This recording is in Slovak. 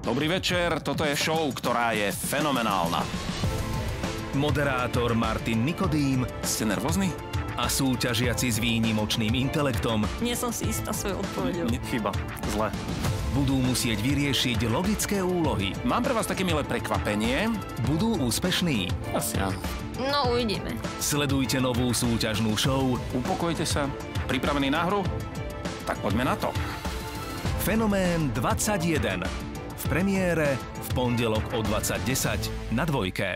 Dobrý večer, toto je show, ktorá je fenomenálna. Moderátor Martin Nikodým Ste nervózni? a súťažiaci s výnimočným intelektom Nie som si istá svojou odpoveďou. Chyba. Zle. budú musieť vyriešiť logické úlohy. Mám pre vás také milé prekvapenie. Budú úspešní. Asi áno. No, uvidíme. Sledujte novú súťažnú show Upokojte sa. Pripravení na hru? Tak poďme na to. Fenomén 21. V premiére v pondelok o 20:10 na Dvojke.